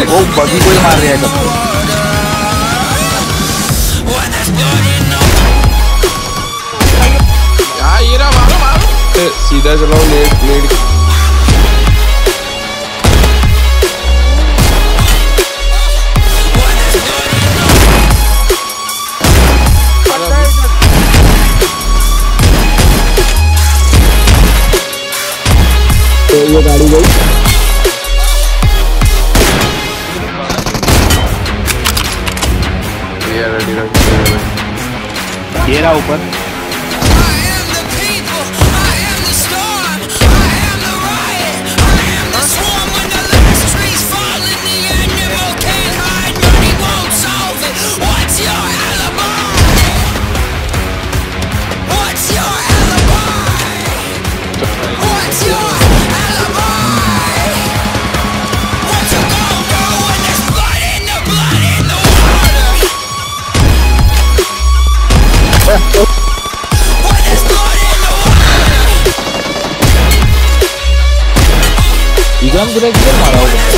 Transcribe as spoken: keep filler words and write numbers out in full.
वो बगी को ही मार रहा है कब। यार ये रहा, मारो मारो सीधा चलाओ। लेट लेट तो ये गाड़ी गई। ये रेडी रख। ये रहा ऊपर। Ikan beragam marah.